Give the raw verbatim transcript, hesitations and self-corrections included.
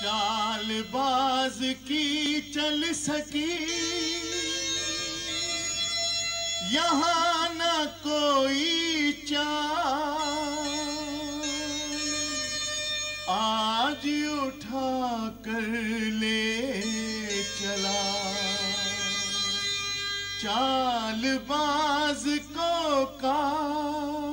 चालबाज की चल सकी यहाँ न कोई चाल, आज उठा कर ले चला। चालबाज को का